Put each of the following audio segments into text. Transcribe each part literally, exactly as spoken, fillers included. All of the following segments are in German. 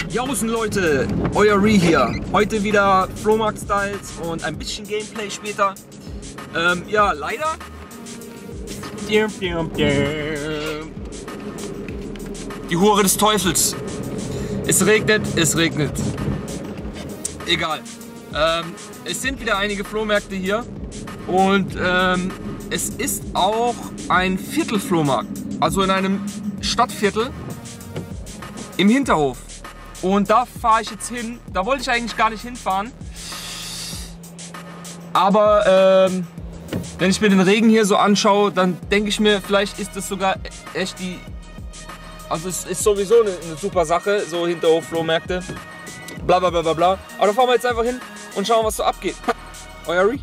Jausen Leute, euer Re hier. Heute wieder Flohmarkt-Styles und ein bisschen Gameplay später. Ähm, ja, leider. Die Hure des Teufels. Es regnet, es regnet. Egal. Ähm, es sind wieder einige Flohmärkte hier. Und ähm, es ist auch ein Viertelflohmarkt. Also in einem Stadtviertel im Hinterhof. Und da fahre ich jetzt hin. Da wollte ich eigentlich gar nicht hinfahren. Aber ähm, wenn ich mir den Regen hier so anschaue, dann denke ich mir, vielleicht ist das sogar echt die... Also es ist sowieso eine, eine super Sache, so Hinterhof-Flohmärkte. Bla bla bla bla bla. Aber da fahren wir jetzt einfach hin und schauen, was so abgeht. Euer Re.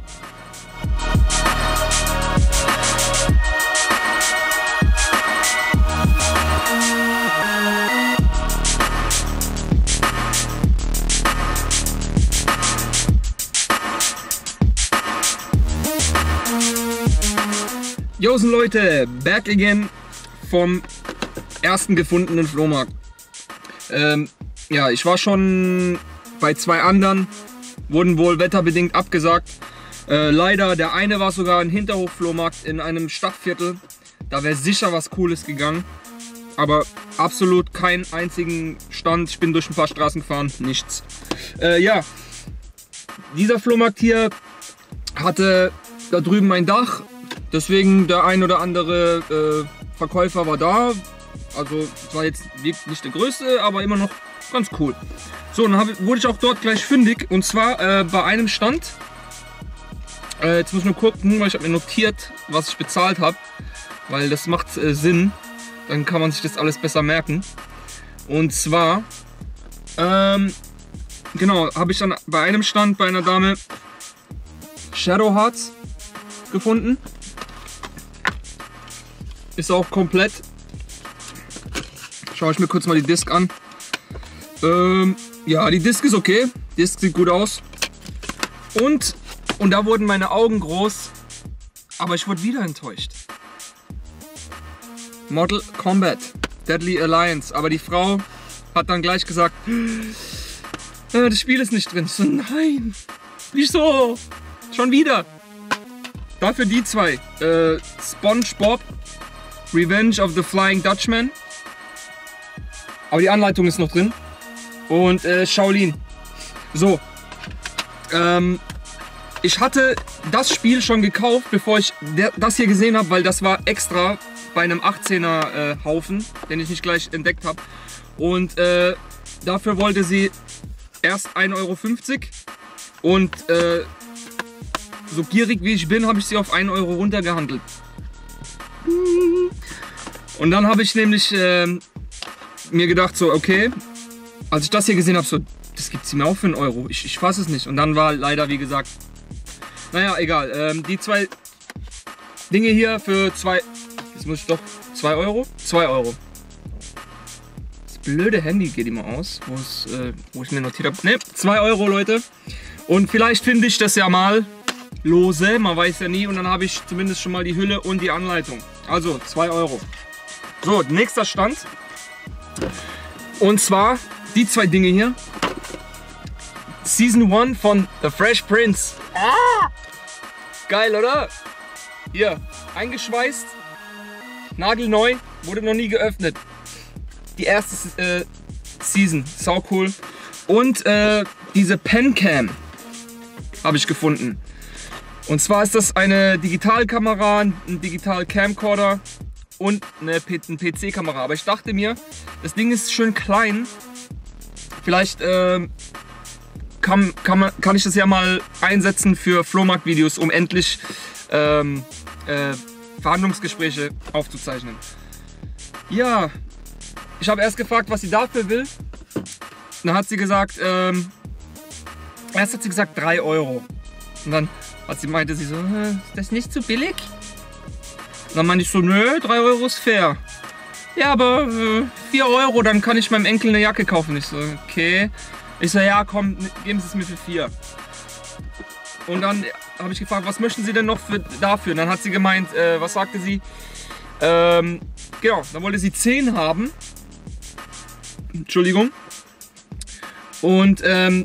Josen Leute, back again vom ersten gefundenen Flohmarkt. Ähm, ja, ich war schon bei zwei anderen, wurden wohl wetterbedingt abgesagt. Äh, leider, der eine war sogar ein Hinterhof-Flohmarkt in einem Stadtviertel. Da wäre sicher was Cooles gegangen. Aber absolut keinen einzigen Stand. Ich bin durch ein paar Straßen gefahren, nichts. Äh, ja, dieser Flohmarkt hier hatte da drüben ein Dach. Deswegen der ein oder andere äh, Verkäufer war da. Also es war jetzt nicht der größte, aber immer noch ganz cool. So, dann hab, wurde ich auch dort gleich fündig. Und zwar äh, bei einem Stand. Äh, jetzt muss ich nur gucken, weil ich habe mir notiert, was ich bezahlt habe. Weil das macht äh, Sinn. Dann kann man sich das alles besser merken. Und zwar, ähm, genau, habe ich dann bei einem Stand bei einer Dame Shadow Hearts gefunden. Ist auch komplett. Schaue ich mir kurz mal die Disc an. Ähm, ja, die Disc ist okay. Die Disc sieht gut aus. Und, und da wurden meine Augen groß. Aber ich wurde wieder enttäuscht. Mortal Kombat, Deadly Alliance. Aber die Frau hat dann gleich gesagt, äh, das Spiel ist nicht drin. Ich so, nein. Wieso? Schon wieder. Dafür die zwei. Äh, SpongeBob Revenge of the Flying Dutchman. Aber die Anleitung ist noch drin. Und äh, Shaolin. So. Ähm, ich hatte das Spiel schon gekauft, bevor ich der, das hier gesehen habe, weil das war extra bei einem achtzehner äh, Haufen, den ich nicht gleich entdeckt habe. Und äh, dafür wollte sie erst ein Euro fünfzig. Und äh, so gierig wie ich bin, habe ich sie auf einen Euro runtergehandelt. Und dann habe ich nämlich äh, mir gedacht, so okay, als ich das hier gesehen habe, so, das gibt sie mir auch für einen Euro. Ich, ich fasse es nicht. Und dann war leider, wie gesagt, naja, egal. Ähm, die zwei Dinge hier für zwei, jetzt muss ich doch, zwei Euro? zwei Euro. Das blöde Handy geht immer aus, wo, es, äh, wo ich mir notiert habe. Ne, zwei Euro, Leute. Und vielleicht finde ich das ja mal lose, man weiß ja nie. Und dann habe ich zumindest schon mal die Hülle und die Anleitung. Also zwei Euro. So, nächster Stand. Und zwar die zwei Dinge hier. Season eins von The Fresh Prince. Ah! Geil, oder? Hier, eingeschweißt. Nagelneu, wurde noch nie geöffnet. Die erste äh, Season, sau cool. Und äh, diese Pencam habe ich gefunden. Und zwar ist das eine Digitalkamera, ein Digital Camcorder und eine P C-Kamera. Aber ich dachte mir, das Ding ist schön klein. Vielleicht äh, kann, kann, man, kann ich das ja mal einsetzen für Flohmarkt-Videos, um endlich ähm, äh, Verhandlungsgespräche aufzuzeichnen. Ja, ich habe erst gefragt, was sie dafür will. Dann hat sie gesagt, ähm, erst hat sie gesagt drei Euro. Und dann hat sie meinte sie so, ist das nicht zu billig? Und dann meinte ich so, nö, drei Euro ist fair. Ja, aber äh, vier Euro, dann kann ich meinem Enkel eine Jacke kaufen. Ich so, okay. Ich so, ja, komm, geben Sie es mir für vier. Und dann habe ich gefragt, was möchten Sie denn noch für, dafür? Und dann hat sie gemeint, äh, was sagte sie? Ähm, genau, dann wollte sie zehn haben. Entschuldigung. Und ähm,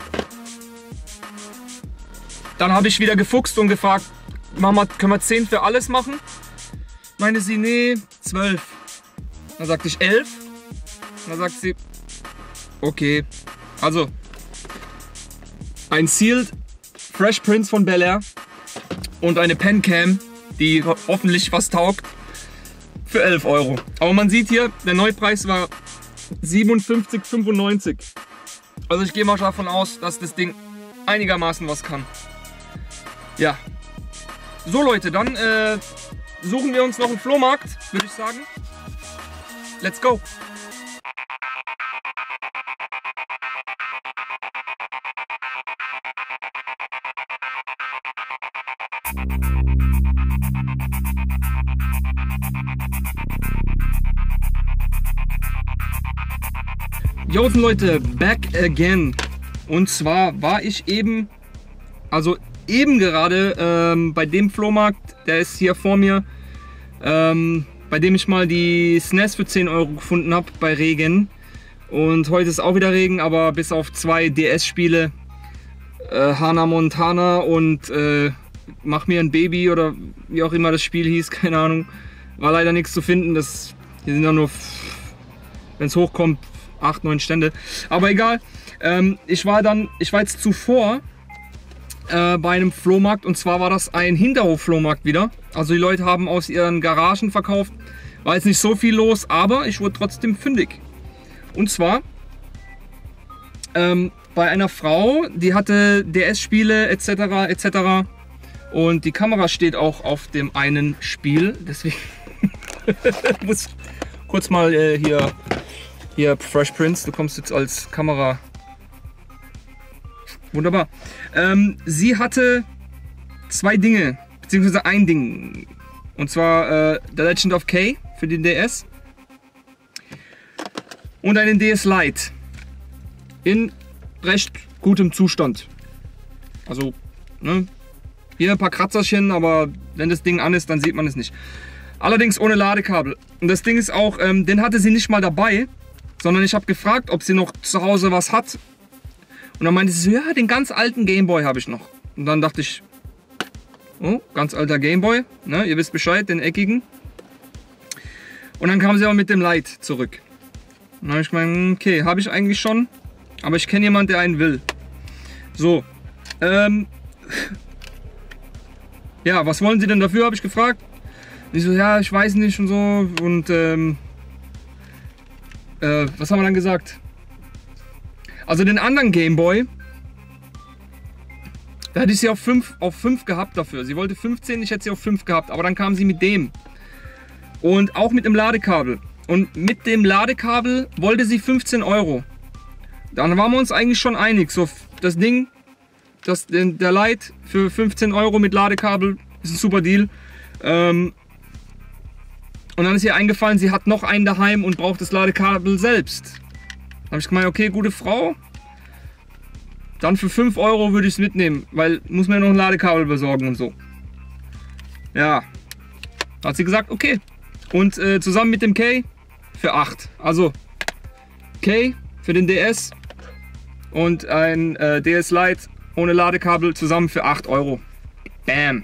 dann habe ich wieder gefuchst und gefragt, Mama, können wir zehn für alles machen? Meinte sie, nee, zwölf. Dann sagte ich elf. Dann sagt sie, okay. Also, ein Sealed Fresh Prince von Bel Air und eine Pencam, die hoffentlich was taugt, für elf Euro. Aber man sieht hier, der Neupreis war siebenundfünfzig fünfundneunzig. Also ich gehe mal davon aus, dass das Ding einigermaßen was kann. Ja. So Leute, dann äh, suchen wir uns noch einen Flohmarkt, würde ich sagen. Let's go! Josen Leute, back again. Und zwar war ich eben, also eben gerade ähm, bei dem Flohmarkt, der ist hier vor mir, ähm, bei dem ich mal die S N E S für zehn Euro gefunden habe bei Regen. Und heute ist auch wieder Regen, aber bis auf zwei D S-Spiele, äh, Hannah Montana und äh, Mach mir ein Baby oder wie auch immer das Spiel hieß, keine Ahnung, war leider nichts zu finden. Das, hier sind ja nur, wenn es hochkommt, acht, neun Stände. Aber egal, ähm, ich war dann, ich war jetzt zuvor äh, bei einem Flohmarkt, und zwar war das ein Hinterhof-Flohmarkt wieder. Also die Leute haben aus ihren Garagen verkauft. War jetzt nicht so viel los, aber ich wurde trotzdem fündig. Und zwar ähm, bei einer Frau, die hatte D S-Spiele et cetera et cetera. Und die Kamera steht auch auf dem einen Spiel. Deswegen muss kurz mal äh, hier, hier Fresh Prince, du kommst jetzt als Kamera. Wunderbar. Ähm, sie hatte zwei Dinge, beziehungsweise ein Ding. Und zwar äh, The Legend of Kay für den D S. Und einen D S Lite. In recht gutem Zustand. Also, ne? Hier ein paar Kratzerchen, aber wenn das Ding an ist, dann sieht man es nicht. Allerdings ohne Ladekabel. Und das Ding ist auch, ähm, den hatte sie nicht mal dabei, sondern ich habe gefragt, ob sie noch zu Hause was hat. Und dann meinte sie so, ja, den ganz alten Gameboy habe ich noch. Und dann dachte ich, oh, ganz alter Gameboy, ne, ihr wisst Bescheid, den eckigen. Und dann kam sie aber mit dem Lite zurück. Und dann habe ich gemeint, okay, habe ich eigentlich schon, aber ich kenne jemanden, der einen will. So, ähm... ja, was wollen Sie denn dafür, habe ich gefragt. Ich so, ja, ich weiß nicht und so. Und ähm, äh, was haben wir dann gesagt? Also den anderen Gameboy, da hätte ich sie auf fünf auf fünf gehabt dafür. Sie wollte fünfzehn, ich hätte sie auf fünf gehabt. Aber dann kam sie mit dem. Und auch mit dem Ladekabel. Und mit dem Ladekabel wollte sie fünfzehn Euro. Dann waren wir uns eigentlich schon einig. So, das Ding... Das, der Lite für fünfzehn Euro mit Ladekabel ist ein super Deal. Ähm, und dann ist ihr eingefallen, sie hat noch einen daheim und braucht das Ladekabel selbst. Da habe ich gemeint, okay, gute Frau, dann für fünf Euro würde ich es mitnehmen, weil muss mir noch ein Ladekabel besorgen und so. Ja, da hat sie gesagt, okay. Und äh, zusammen mit dem Kay für acht. Also Kay für den D S und ein äh, D S Lite ohne Ladekabel zusammen für acht Euro. Bam.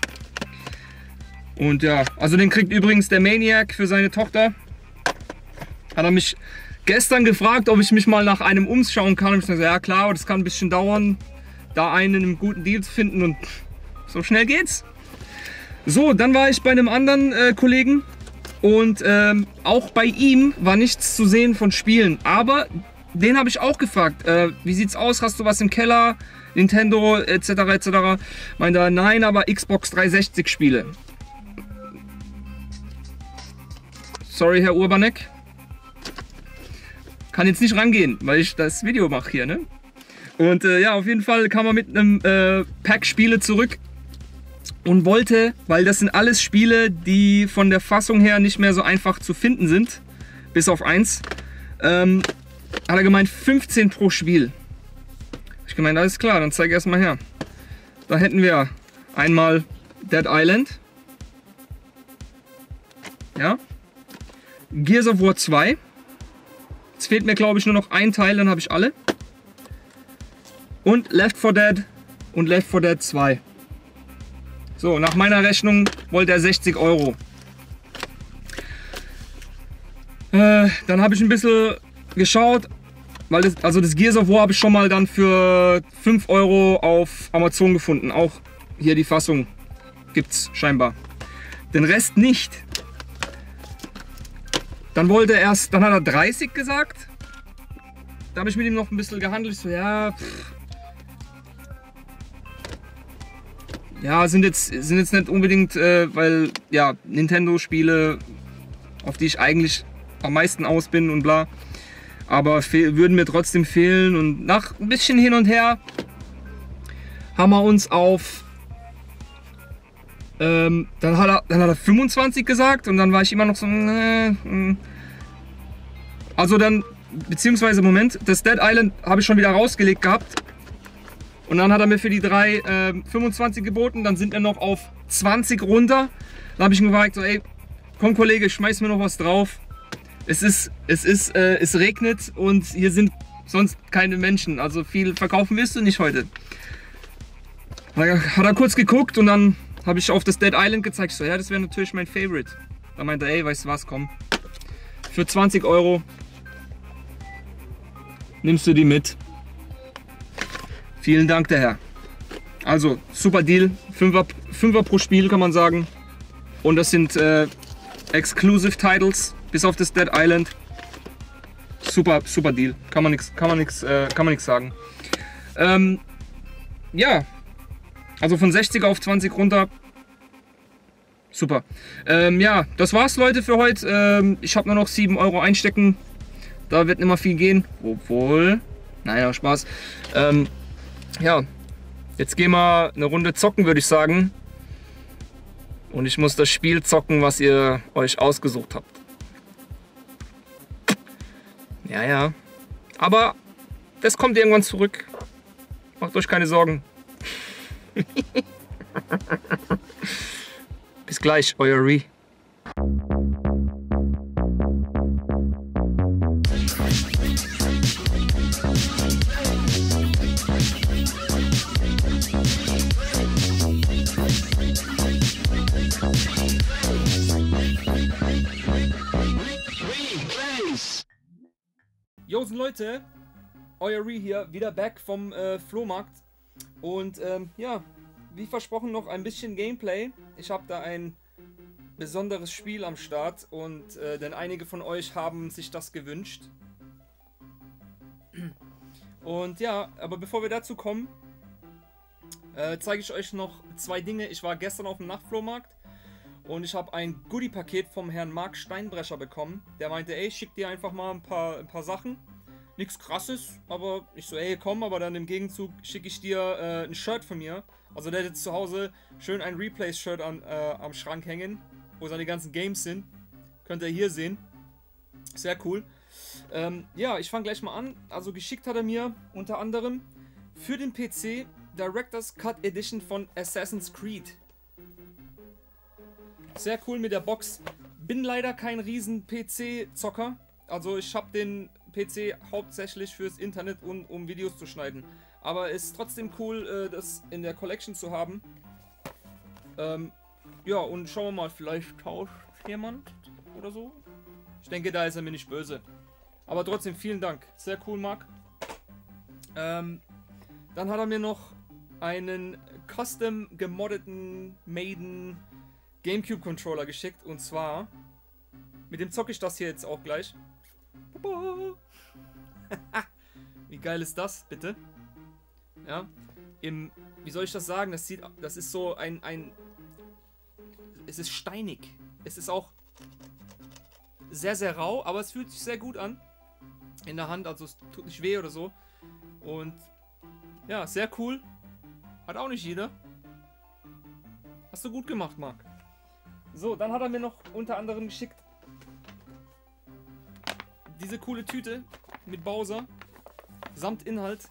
Und ja, also den kriegt übrigens der Maniac für seine Tochter. Hat er mich gestern gefragt, ob ich mich mal nach einem umschauen kann. Und ich gesagt, ja klar, das kann ein bisschen dauern, da einen in einem guten Deal zu finden, und so schnell geht's. So, dann war ich bei einem anderen äh, Kollegen und ähm, auch bei ihm war nichts zu sehen von Spielen. Aber den habe ich auch gefragt, äh, wie sieht's aus, hast du was im Keller? Nintendo et cetera et cetera. Meinte er, nein, aber Xbox dreihundertsechzig Spiele. Sorry, Herr Urbanek. Kann jetzt nicht rangehen, weil ich das Video mache hier, ne? Und äh, ja, auf jeden Fall kam er mit einem äh, Pack Spiele zurück und wollte, weil das sind alles Spiele, die von der Fassung her nicht mehr so einfach zu finden sind, bis auf eins, ähm, hat er gemeint, fünfzehn pro Spiel. Ich gemeint, alles klar, dann zeige ich erstmal her. Da hätten wir einmal Dead Island. Ja. Gears of War zwei. Jetzt fehlt mir, glaube ich, nur noch ein Teil, dann habe ich alle. Und Left four Dead und Left four Dead zwei. So, nach meiner Rechnung wollte er sechzig Euro. Äh, dann habe ich ein bisschen geschaut, weil das, also das Gears of War habe ich schon mal dann für fünf Euro auf Amazon gefunden. Auch hier die Fassung gibt es scheinbar. Den Rest nicht. Dann wollte er erst, dann hat er dreißig gesagt. Da habe ich mit ihm noch ein bisschen gehandelt. Ich so, ja, pff. Ja, sind jetzt, sind jetzt nicht unbedingt, äh, weil, ja, Nintendo-Spiele, auf die ich eigentlich am meisten aus bin und bla. Aber würden mir trotzdem fehlen. Und nach ein bisschen hin und her haben wir uns auf, ähm, dann hat er, dann hat er fünfundzwanzig gesagt und dann war ich immer noch so, äh, äh. Also dann, beziehungsweise, Moment, das Dead Island habe ich schon wieder rausgelegt gehabt. Und dann hat er mir für die drei äh, fünfundzwanzig geboten, dann sind wir noch auf zwanzig runter. Dann habe ich ihm gefragt, so, ey, komm Kollege, schmeiß mir noch was drauf. Es ist, es ist, äh, es regnet und hier sind sonst keine Menschen. Also viel verkaufen wirst du nicht heute. Hat er kurz geguckt und dann habe ich auf das Dead Island gezeigt. So, ja, das wäre natürlich mein Favorite. Da meinte er, ey, weißt du was, komm. Für zwanzig Euro nimmst du die mit. Vielen Dank, der Herr. Also, super Deal. Fünfer, Fünfer pro Spiel, kann man sagen. Und das sind äh, Exclusive Titles, bis auf das Dead Island. Super, super Deal. Kann man nichts, kann man nichts, äh, kann man nichts sagen. Ähm, ja, also von sechzig auf zwanzig runter. Super. Ähm, ja, das war's, Leute, für heute. Ähm, ich habe nur noch sieben Euro einstecken. Da wird nicht mehr viel gehen. Obwohl, naja, Spaß. Ähm, Ja, jetzt gehen wir eine Runde zocken, würde ich sagen. Und ich muss das Spiel zocken, was ihr euch ausgesucht habt. Ja, ja. Aber das kommt irgendwann zurück. Macht euch keine Sorgen. Bis gleich, euer Ree. Josen Leute, euer Ree hier, wieder back vom äh, Flohmarkt. Und ähm, ja, wie versprochen noch ein bisschen Gameplay. Ich habe da ein besonderes Spiel am Start und äh, denn einige von euch haben sich das gewünscht. Und ja, aber bevor wir dazu kommen, äh, zeige ich euch noch zwei Dinge. Ich war gestern auf dem Nachtflohmarkt und ich habe ein Goodie-Paket vom Herrn Marc Steinbrecher bekommen. Der meinte, ey, schick dir einfach mal ein paar, ein paar Sachen. Nichts Krasses, aber ich so, ey, komm, aber dann im Gegenzug schicke ich dir äh, ein Shirt von mir. Also der hat jetzt zu Hause schön ein Replays-Shirt an, äh, am Schrank hängen, wo seine ganzen Games sind. Könnt ihr hier sehen. Sehr cool. Ähm, ja, ich fange gleich mal an. Also geschickt hat er mir unter anderem für den P C Director's Cut Edition von Assassin's Creed. Sehr cool mit der Box. Bin leider kein riesen P C-Zocker. Also ich habe den P C hauptsächlich fürs Internet und um Videos zu schneiden. Aber es ist trotzdem cool, das in der Collection zu haben. Ähm, ja, und schauen wir mal, vielleicht tauscht jemand oder so. Ich denke, da ist er mir nicht böse. Aber trotzdem vielen Dank. Sehr cool, Marc. Ähm, dann hat er mir noch einen custom gemoddeten Maiden Gamecube Controller geschickt. Und zwar, mit dem zocke ich das hier jetzt auch gleich. Wie geil ist das, bitte? Ja, im, wie soll ich das sagen? Das sieht, das ist so ein, ein, es ist steinig. Es ist auch sehr, sehr rau, aber es fühlt sich sehr gut an in der Hand, also es tut nicht weh oder so. Und ja, sehr cool. Hat auch nicht jeder. Hast du gut gemacht, Marc. So, dann hat er mir noch unter anderem geschickt diese coole Tüte mit Bowser samt Inhalt.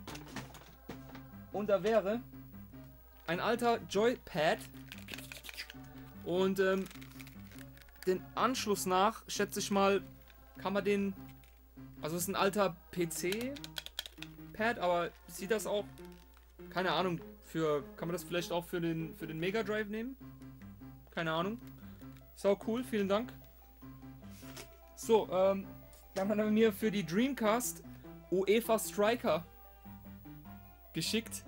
Und da wäre ein alter Joypad und ähm, den Anschluss nach, schätze ich mal, kann man den, also es ist ein alter P C-Pad Pad, aber sieht das auch, keine Ahnung, für, kann man das vielleicht auch für den, für den Mega Drive nehmen? Keine Ahnung. Sau cool, vielen Dank. So, ähm, dann hat er mir für die Dreamcast UEFA Striker geschickt.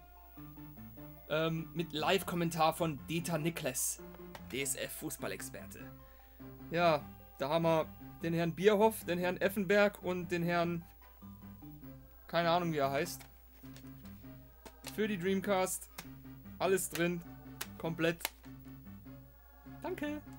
Ähm, mit Live-Kommentar von Dieter Niklas, D S F-Fußballexperte. Ja, da haben wir den Herrn Bierhoff, den Herrn Effenberg und den Herrn, keine Ahnung wie er heißt. Für die Dreamcast. Alles drin. Komplett. Danke.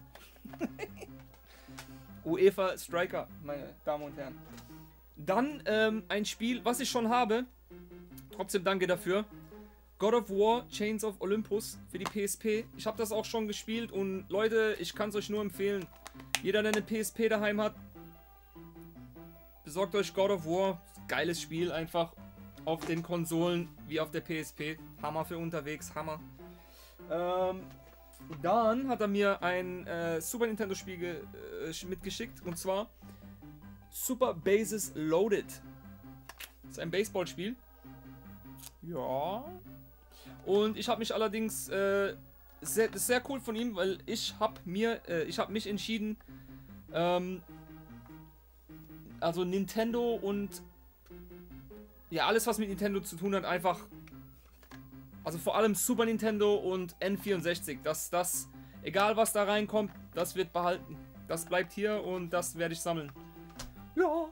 UEFA Striker, meine Damen und Herren. Dann ähm, ein Spiel, was ich schon habe. Trotzdem danke dafür. God of War, Chains of Olympus für die P S P. Ich habe das auch schon gespielt und Leute, ich kann es euch nur empfehlen. Jeder, der eine P S P daheim hat, besorgt euch God of War. Geiles Spiel, einfach auf den Konsolen wie auf der P S P. Hammer für unterwegs, Hammer. Ähm, dann hat er mir ein äh, Super Nintendo Spiel ge äh, mitgeschickt und zwar Super Bases Loaded. Das ist ein Baseballspiel. Ja. Und ich habe mich allerdings äh, sehr, das ist sehr cool von ihm, weil ich habe mir, äh, ich habe mich entschieden, ähm, also Nintendo und ja alles was mit Nintendo zu tun hat, einfach, also vor allem Super Nintendo und N vierundsechzig, dass das, egal was da reinkommt, das wird behalten, das bleibt hier und das werde ich sammeln. Ja.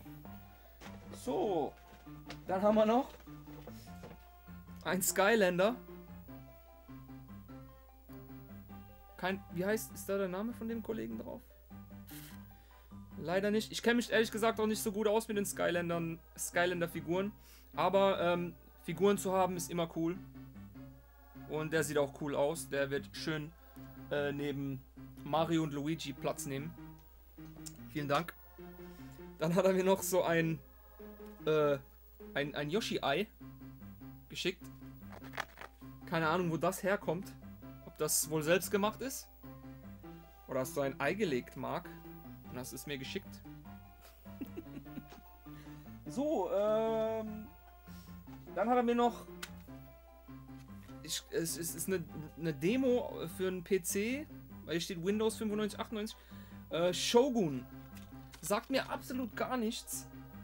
So, dann haben wir noch ein Skylander. Kein, wie heißt, ist da der Name von dem Kollegen drauf? Leider nicht. Ich kenne mich ehrlich gesagt auch nicht so gut aus mit den Skylandern, Skylander-Figuren. Aber ähm, Figuren zu haben ist immer cool. Und der sieht auch cool aus. Der wird schön äh, neben Mario und Luigi Platz nehmen. Vielen Dank. Dann hat er mir noch so ein, äh, ein, ein Yoshi-Ei geschickt. Keine Ahnung, wo das herkommt. Ob das wohl selbst gemacht ist. Oder hast du ein Ei gelegt, Marc? Und hast es mir geschickt. So, ähm... dann hat er mir noch... Ich, es, es ist eine, eine Demo für einen P C. Weil hier steht Windows fünfundneunzig, achtundneunzig. Äh, Shogun. Sagt mir absolut gar nichts.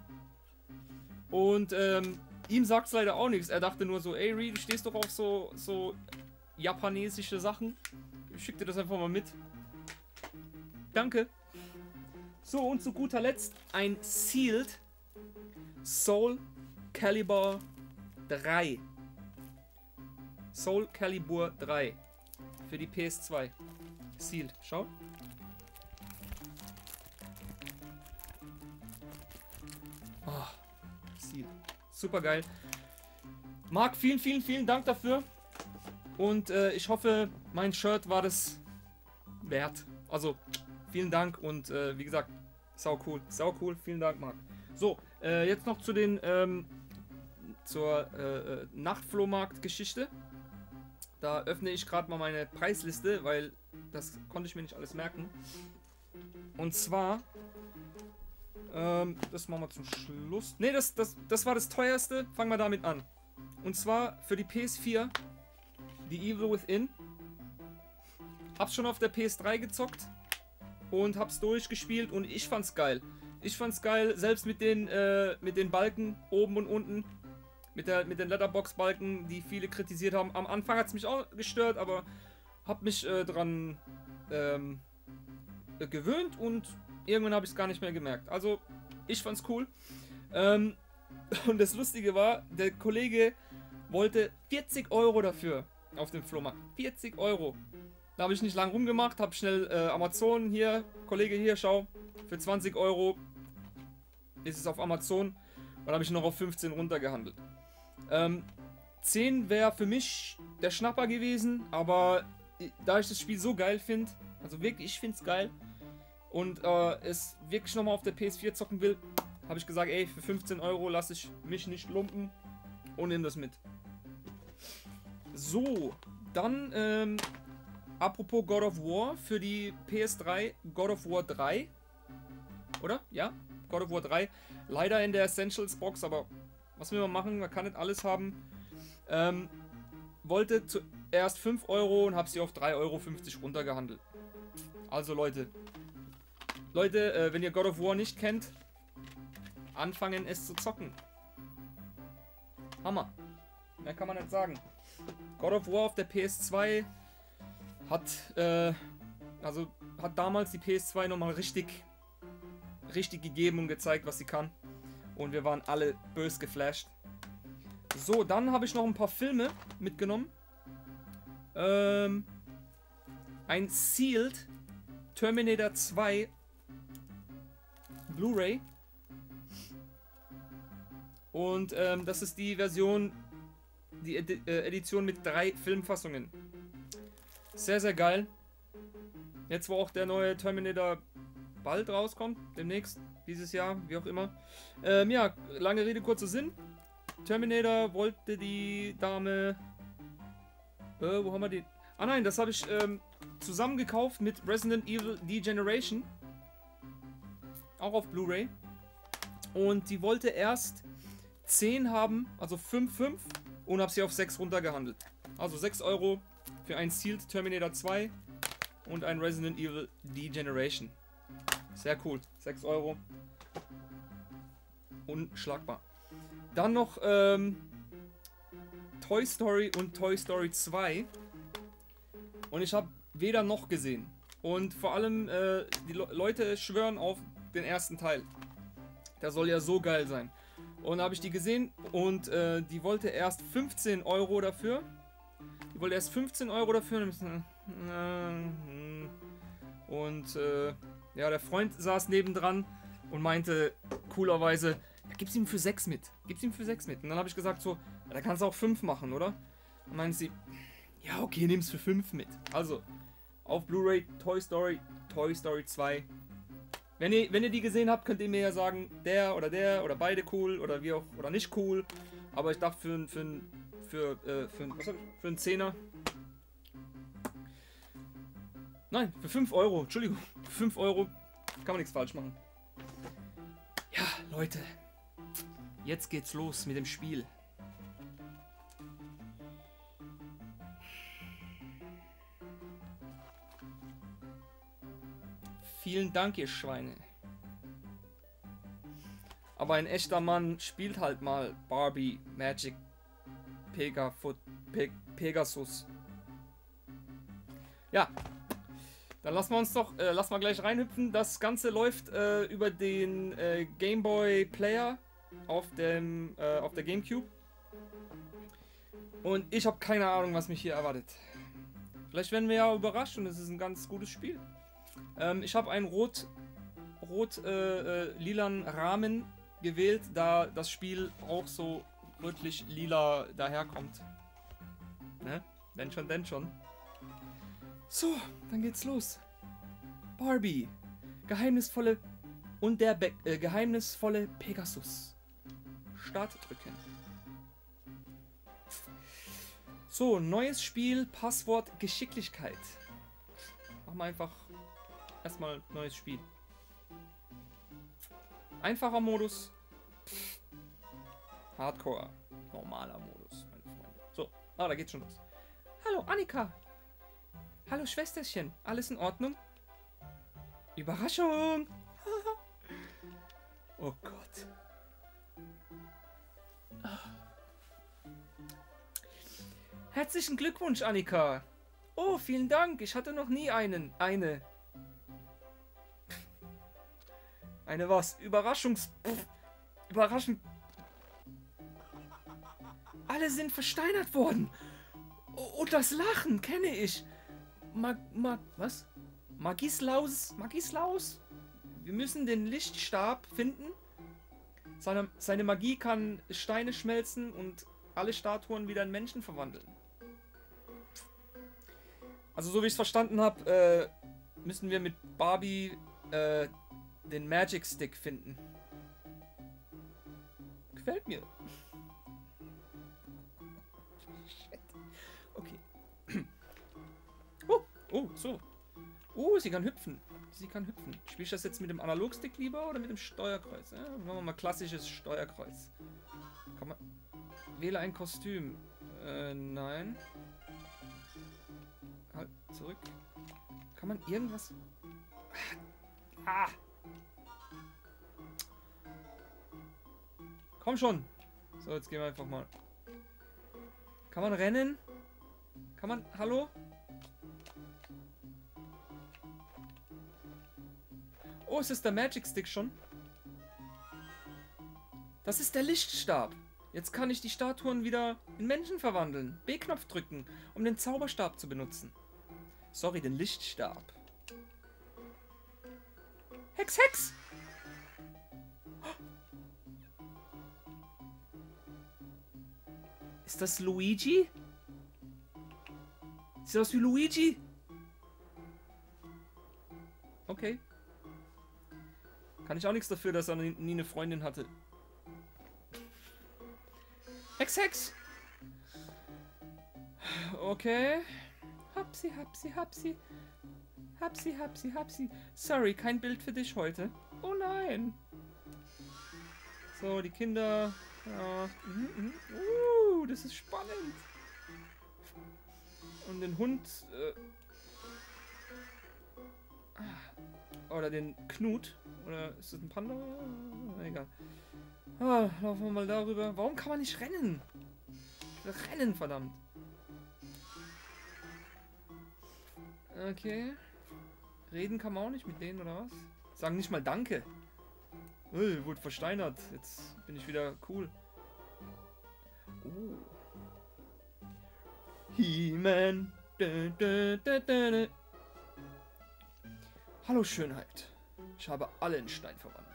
Und, ähm... ihm sagt es leider auch nichts. Er dachte nur so, ey Reed, du stehst doch auf so, so japanesische Sachen. Ich schick dir das einfach mal mit. Danke. So, und zu guter Letzt ein Sealed Soul Calibur drei. Soul Calibur drei. Für die P S zwei. Sealed. Schau. Oh, Sealed. Super geil. Marc, vielen, vielen, vielen Dank dafür. Und äh, ich hoffe, mein Shirt war das wert. Also, vielen Dank und äh, wie gesagt, sau cool. Sau cool. Vielen Dank, Marc. So, äh, jetzt noch zu den ähm, zur äh, Nachtflohmarkt-Geschichte. Da öffne ich gerade mal meine Preisliste, weil das konnte ich mir nicht alles merken. Und zwar... Ähm, das machen wir zum Schluss. Ne, das, das, das war das teuerste. Fangen wir damit an. Und zwar für die P S vier The Evil Within. Hab's schon auf der P S drei gezockt. Und hab's durchgespielt und ich fand's geil. Ich fand's geil, selbst mit den, äh, mit den Balken oben und unten. Mit, der, mit den Letterbox-Balken, die viele kritisiert haben. Am Anfang hat's mich auch gestört, aber hab mich äh, dran ähm, äh, gewöhnt und irgendwann habe ich es gar nicht mehr gemerkt. Also, ich fand's cool. Ähm, und das Lustige war, der Kollege wollte vierzig Euro dafür auf dem Flohmarkt. vierzig Euro. Da habe ich nicht lang rumgemacht, habe schnell äh, Amazon hier, Kollege hier, schau, für zwanzig Euro ist es auf Amazon. Und habe ich noch auf fünfzehn runtergehandelt. Ähm, zehn wäre für mich der Schnapper gewesen, aber da ich das Spiel so geil finde, also wirklich, ich finde es geil, und äh, es wirklich nochmal auf der P S vier zocken will, habe ich gesagt, ey, für fünfzehn Euro lasse ich mich nicht lumpen und nehme das mit. So, dann, ähm, apropos God of War, für die P S drei God of War drei, oder? Ja, God of War drei. Leider in der Essentials Box, aber Was will man machen? Man kann nicht alles haben. Ähm, wollte zuerst fünf Euro und habe sie auf drei Euro fünfzig runtergehandelt. Also Leute. Leute, äh, wenn ihr God of War nicht kennt, anfangen es zu zocken. Hammer. Mehr kann man nicht sagen. God of War auf der P S zwei hat, äh, also hat damals die P S zwei nochmal richtig, richtig gegeben und gezeigt, was sie kann. Und wir waren alle bös geflasht. So, dann habe ich noch ein paar Filme mitgenommen. Ähm, ein Sealed Terminator zwei Blu-ray. Und ähm, das ist die Version, die Edi äh, Edition mit drei Filmfassungen. Sehr, sehr geil. Jetzt, wo auch der neue Terminator bald rauskommt, demnächst, dieses Jahr, wie auch immer. Ähm, ja, lange Rede, kurzer Sinn. Terminator wollte die Dame... Äh, wo haben wir die? Ah nein, das habe ich ähm, zusammen gekauft mit Resident Evil Degeneration. Auch auf Blu-ray. Und die wollte erst zehn haben, also fünf, fünf. Und habe sie auf sechs runtergehandelt. Also sechs Euro für ein Sealed Terminator zwei und ein Resident Evil Degeneration. Sehr cool. sechs Euro. Unschlagbar. Dann noch ähm, Toy Story und Toy Story zwei. Und ich habe weder noch gesehen. Und vor allem äh, die Le Leute schwören auf den ersten Teil. Der soll ja so geil sein. Und habe ich die gesehen und äh, die wollte erst fünfzehn Euro dafür. Die wollte erst fünfzehn Euro dafür. Und äh, ja, der Freund saß nebendran und meinte coolerweise, ja, gib's ihm für sechs mit. Gib's ihm für sechs mit. Und dann habe ich gesagt so, ja, da kannst du auch fünf machen, oder? Und meinte sie, ja okay, nimm's für fünf mit. Also, auf Blu-ray Toy Story, Toy Story zwei. Wenn ihr, wenn ihr die gesehen habt, könnt ihr mir ja sagen, der oder der oder beide cool oder wie auch, oder nicht cool. Aber ich dachte für, für, für, äh, für, was hab ich? Für einen Zehner. Nein, für fünf Euro, Entschuldigung. Für fünf Euro kann man nichts falsch machen. Ja, Leute. Jetzt geht's los mit dem Spiel. Vielen Dank, ihr Schweine. Aber ein echter Mann spielt halt mal Barbie, Magic, Pegafoot, Pe Pegasus. Ja. Dann lassen wir uns doch, äh, lassen wir gleich reinhüpfen. Das Ganze läuft äh, über den äh, Game Boy Player auf dem, äh, auf der GameCube. Und ich habe keine Ahnung, was mich hier erwartet. Vielleicht werden wir ja überrascht und es ist ein ganz gutes Spiel. Ähm, ich habe einen rot, rot äh, äh, lilan Rahmen gewählt, da das Spiel auch so rötlich lila daherkommt. Ne? Wenn schon, denn schon. So, dann geht's los. Barbie. Geheimnisvolle und der Be äh, geheimnisvolle Pegasus. Start drücken. So, neues Spiel, Passwort Geschicklichkeit. Machen wir einfach erstmal neues Spiel. Einfacher Modus. Hardcore. Normaler Modus, meine Freunde. So, ah, da geht's schon los. Hallo, Annika. Hallo, Schwesterchen. Alles in Ordnung? Überraschung. Oh Gott. Herzlichen Glückwunsch, Annika. Oh, vielen Dank. Ich hatte noch nie einen. Eine. Eine was? Überraschungs... Pff, Überraschung... Alle sind versteinert worden. Und das Lachen kenne ich. Mag... Mag... Was? Magislaus... Magislaus? Wir müssen den Lichtstab finden. Seine, seine Magie kann Steine schmelzen und alle Statuen wieder in Menschen verwandeln. Also so wie ich es verstanden habe, äh, müssen wir mit Barbie äh, den Magic Stick finden. Gefällt mir. Shit. Okay. Oh, oh, so. Oh, sie kann hüpfen. Sie kann hüpfen. Spiele ich das jetzt mit dem Analogstick lieber oder mit dem Steuerkreuz? Ja, machen wir mal klassisches Steuerkreuz. Kann man... Wähle ein Kostüm. Äh, nein. Halt, zurück. Kann man irgendwas... Ah! Komm schon! So, jetzt gehen wir einfach mal. Kann man rennen? Kann man... Hallo? Oh, ist das der Magic Stick schon? Das ist der Lichtstab. Jetzt kann ich die Statuen wieder in Menschen verwandeln. B-Knopf drücken, um den Zauberstab zu benutzen. Sorry, den Lichtstab. Hex, Hex! Ist das Luigi? Sieht aus wie Luigi? Okay. Kann ich auch nichts dafür, dass er nie eine Freundin hatte. Hex, Hex! Okay. Hapsi, hapsi, hapsi. Hapsi, hapsi, hapsi. Sorry, kein Bild für dich heute. Oh nein. So, die Kinder. Ja. Mhm, mhm. Uh, das ist spannend. Und den Hund. Äh, oder den Knut. Oder ist das ein Panda? Egal. Ah, laufen wir mal darüber. Warum kann man nicht rennen? Rennen, verdammt. Okay. Reden kann man auch nicht mit denen, oder was? Sagen nicht mal Danke. Öh, wurde versteinert. Jetzt bin ich wieder cool. Oh. He-Man. Hallo Schönheit. Ich habe alle in Stein verwandelt.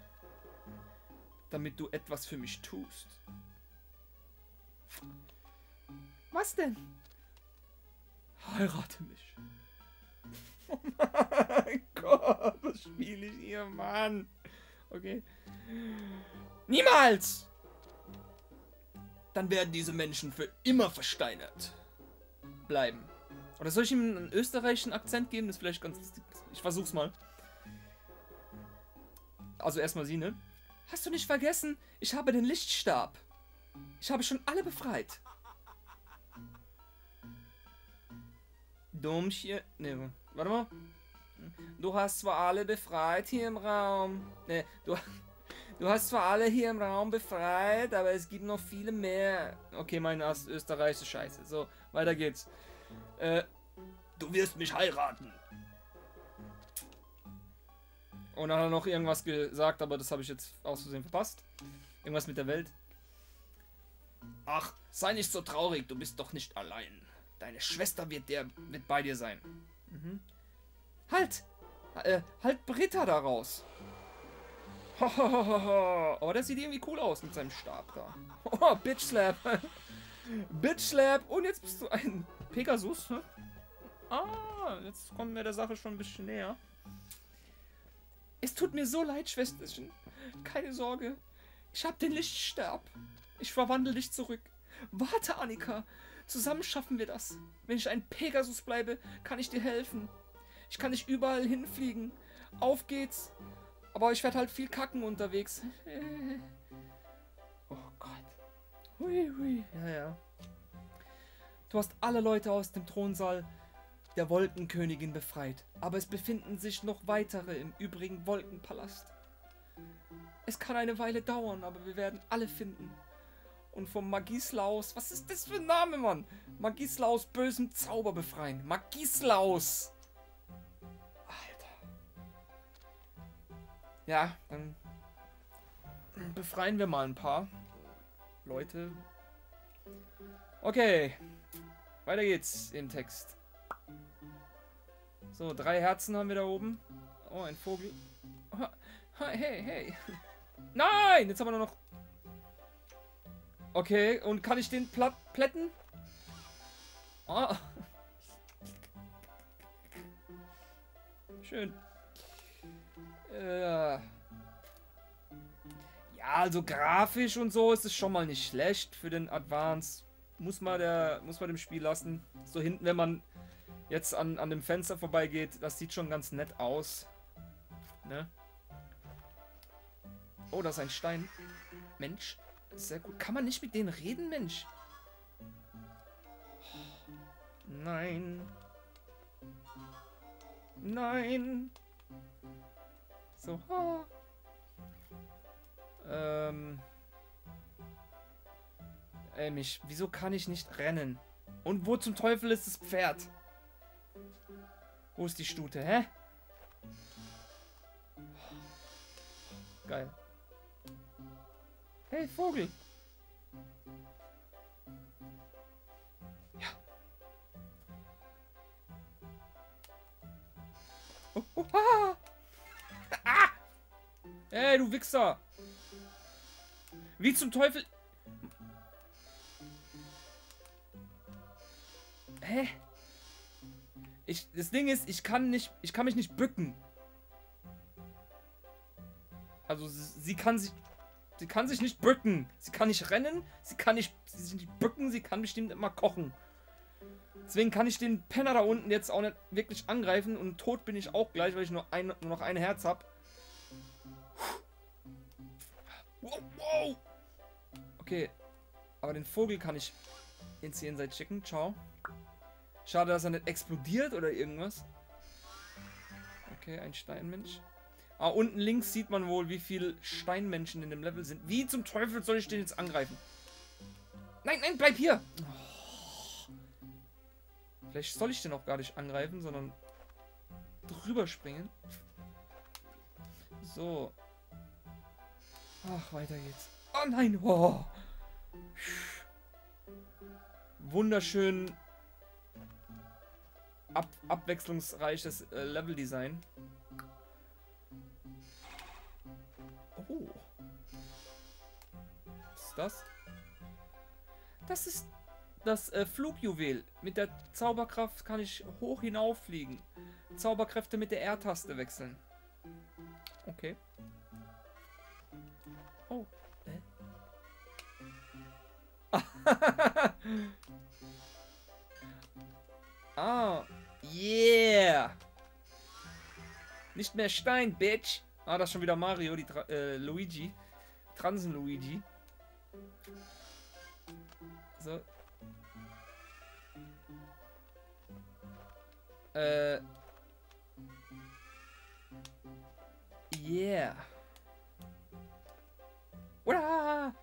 Damit du etwas für mich tust. Was denn? Heirate mich. Oh mein Gott, was spiele ich hier, Mann? Okay. Niemals! Dann werden diese Menschen für immer versteinert bleiben. Oder soll ich ihm einen österreichischen Akzent geben? Das ist vielleicht ganz... Ich versuch's mal. Also erstmal sie, ne? Hast du nicht vergessen? Ich habe den Lichtstab. Ich habe schon alle befreit. Dummchen. Ne, warte mal. Du hast zwar alle befreit hier im Raum. Ne, du, du hast zwar alle hier im Raum befreit, aber es gibt noch viele mehr. Okay, mein Österreich ist scheiße. So, weiter geht's. Äh, du wirst mich heiraten. Und dann hat er noch irgendwas gesagt, aber das habe ich jetzt aus Versehen verpasst. Irgendwas mit der Welt. Ach, sei nicht so traurig, du bist doch nicht allein. Deine Schwester wird, der, wird bei dir sein. Mhm. Halt! Äh, halt Britta da raus. Aber der sieht irgendwie cool aus mit seinem Stab da. Oh, Bitch Slap. Bitch Slap. Und jetzt bist du ein Pegasus. Ne? Ah, jetzt kommt mir der Sache schon ein bisschen näher. Es tut mir so leid, Schwesterchen. Keine Sorge. Ich hab den Lichtstab. Ich verwandle dich zurück. Warte, Annika. Zusammen schaffen wir das. Wenn ich ein Pegasus bleibe, kann ich dir helfen. Ich kann nicht überall hinfliegen. Auf geht's. Aber ich werde halt viel kacken unterwegs. Oh Gott. Hui, hui. Ja, ja. Du hast alle Leute aus dem Thronsaal der Wolkenkönigin befreit. Aber es befinden sich noch weitere im übrigen Wolkenpalast. Es kann eine Weile dauern, aber wir werden alle finden. Und vom Magislaus... Was ist das für ein Name, Mann? Magislaus bösem Zauber befreien. Magislaus! Alter. Ja, dann befreien wir mal ein paar Leute. Okay. Weiter geht's im Text. So, drei Herzen haben wir da oben. Oh, ein Vogel. Hey, hey. Nein! Jetzt haben wir nur noch... Okay, und kann ich den platt plätten? Oh. Schön. Äh. Ja, also grafisch und so ist es schon mal nicht schlecht für den Advance. Muss man, der, muss man dem Spiel lassen. So hinten, wenn man jetzt an, an dem Fenster vorbeigeht, das sieht schon ganz nett aus. Ne? Oh, das ist ein Stein. Mensch. Sehr gut. Kann man nicht mit denen reden, Mensch? Nein. Nein. So. Ha. Ähm. Ey, mich. Wieso kann ich nicht rennen? Und wo zum Teufel ist das Pferd? Wo ist die Stute, hä? Geil. Hey, Vogel. Ja. Oh, oh, ah. Ah. Hey, du Wichser. Wie zum Teufel... Hä? Ich, das Ding ist, ich kann nicht, ich kann mich nicht bücken. Also sie, sie kann sich, sie kann sich nicht bücken. Sie kann nicht rennen, sie kann nicht, sie sich nicht bücken, sie kann bestimmt immer kochen. Deswegen kann ich den Penner da unten jetzt auch nicht wirklich angreifen und tot bin ich auch gleich, weil ich nur, ein, nur noch ein Herz habe. Wow, wow. Okay, aber den Vogel kann ich ins Jenseits schicken. Ciao. Schade, dass er nicht explodiert oder irgendwas. Okay, ein Steinmensch. Ah, unten links sieht man wohl, wie viele Steinmenschen in dem Level sind. Wie zum Teufel soll ich den jetzt angreifen? Nein, nein, bleib hier! Oh. Vielleicht soll ich den auch gar nicht angreifen, sondern drüber springen. So. Ach, weiter geht's. Oh nein! Oh. Wunderschön ab abwechslungsreiches äh, Leveldesign. Oh. Was ist das? Das ist das äh, Flugjuwel. Mit der Zauberkraft kann ich hoch hinauffliegen. Zauberkräfte mit der R-Taste wechseln. Okay. Oh. Hä? Ah. Yeah. Nicht mehr Stein, Bitch. Ah, das ist schon wieder Mario, die Tra äh, Luigi. Transen-Luigi. So. Äh. Yeah. Oder?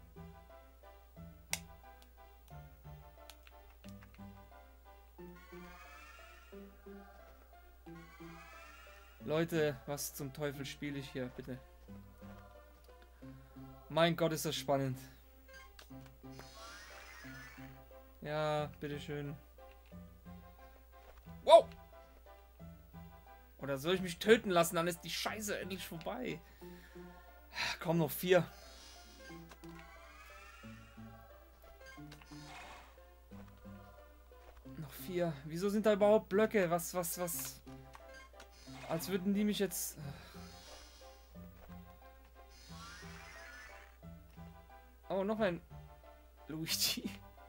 Leute, was zum Teufel spiele ich hier, bitte? Mein Gott, ist das spannend. Ja, bitteschön. Wow! Oder soll ich mich töten lassen? Dann ist die Scheiße endlich vorbei. Komm, noch vier. Noch vier. Wieso sind da überhaupt Blöcke? Was, was, was... Als würden die mich jetzt... Oh, noch ein Luigi.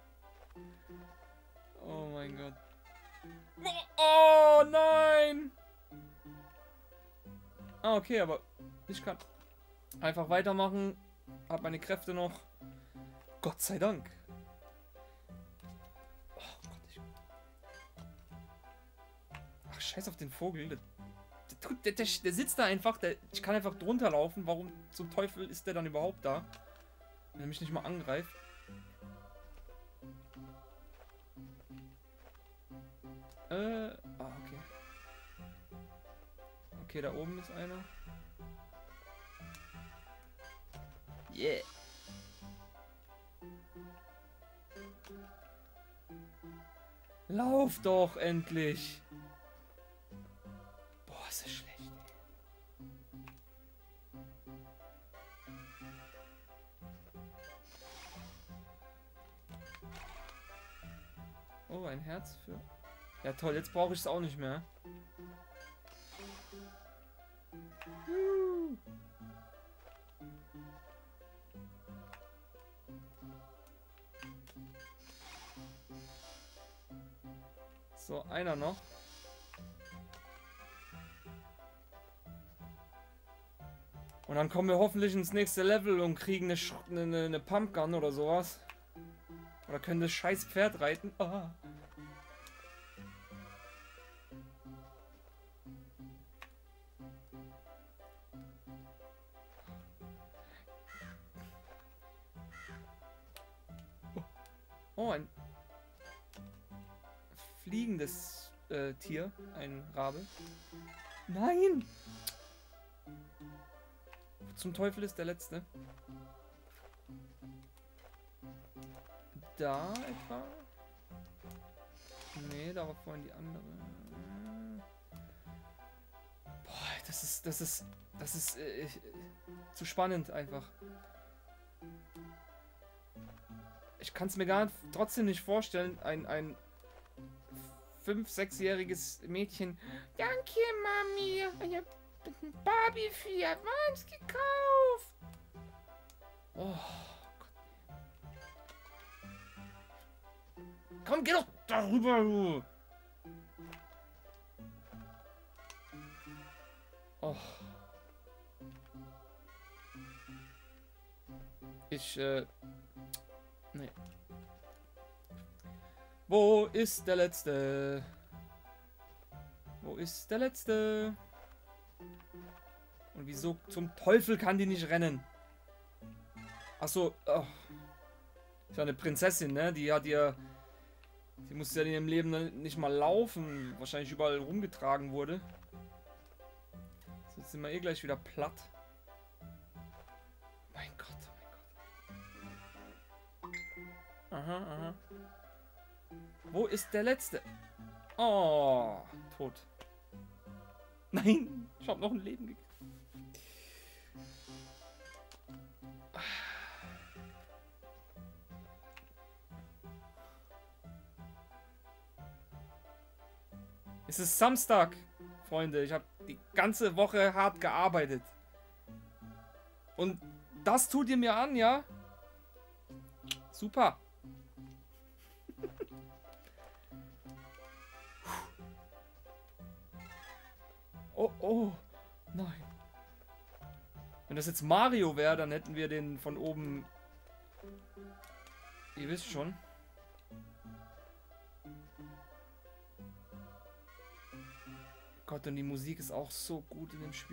Oh mein Gott. Oh nein! Ah, okay, aber ich kann einfach weitermachen. Hab meine Kräfte noch. Gott sei Dank. Oh Gott, ich... Ach, scheiß auf den Vogel. Der, der, der, der sitzt da einfach. Der, ich kann einfach drunter laufen. Warum zum Teufel ist der dann überhaupt da? Wenn er mich nicht mal angreift. Äh, ah, okay. Okay, da oben ist einer. Yeah. Lauf doch endlich. Boah, ist das schlecht, ey. Oh, ein Herz für... Ja toll, jetzt brauche ich es auch nicht mehr. Juhu. So, einer noch. Und dann kommen wir hoffentlich ins nächste Level und kriegen eine, Sch eine, eine Pumpgun oder sowas. Oder können das scheiß Pferd reiten. Oh. Oh, ein fliegendes äh, Tier. Ein Rabe. Nein! Wo zum Teufel ist der letzte? Da etwa? Nee, da war vorhin die andere. Boah, das ist, das ist, das ist äh, äh, zu spannend einfach. Ich kann es mir gar trotzdem nicht vorstellen, ein, ein fünf-, sechsjähriges Mädchen. Danke, Mami. Ich hab ein Barbie-Pferd. Meins gekauft. Oh Gott. Komm, geh doch darüber, du. Oh. Ich, äh... Nee. Wo ist der Letzte? Wo ist der Letzte? Und wieso zum Teufel kann die nicht rennen? Achso, oh. Ist ja eine Prinzessin, ne? Die hat ihr... Die musste ja in ihrem Leben nicht mal laufen. Wahrscheinlich überall rumgetragen wurde. Jetzt sind wir eh gleich wieder platt. Mein Gott, mein Gott. Aha, aha. Wo ist der Letzte? Oh, tot. Nein, ich habe noch ein Leben gekriegt. Es ist Samstag, Freunde. Ich habe die ganze Woche hart gearbeitet. Und das tut ihr mir an, ja? Super. Oh, oh. Nein. Wenn das jetzt Mario wäre, dann hätten wir den von oben... Ihr wisst schon. Gott, und die Musik ist auch so gut in dem Spiel.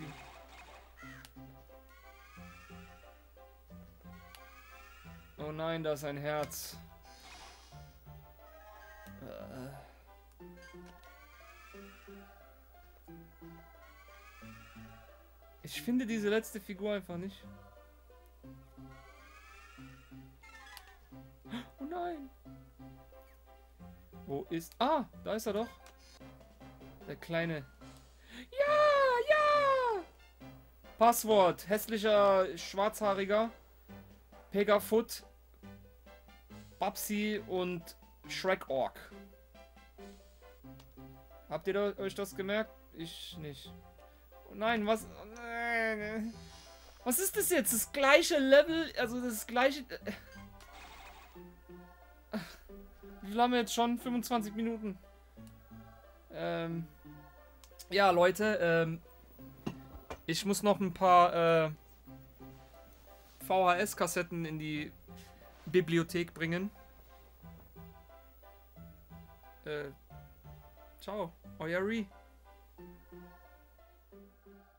Oh nein, da ist ein Herz. Ich finde diese letzte Figur einfach nicht. Oh nein. Wo ist... Ah, da ist er doch. Der kleine... Ja, ja! Passwort. Hässlicher, schwarzhaariger. Pegafoot. Babsi und Shrek Ork. Habt ihr da, euch das gemerkt? Ich nicht. Oh nein, was... Oh nein. Was ist das jetzt? Das gleiche Level? Also das gleiche... Wie viel haben wir jetzt schon? fünfundzwanzig Minuten. Ähm... Ja, Leute, ähm... ich muss noch ein paar, äh... V H S-Kassetten in die Bibliothek bringen. Äh... Ciao, euer Ree.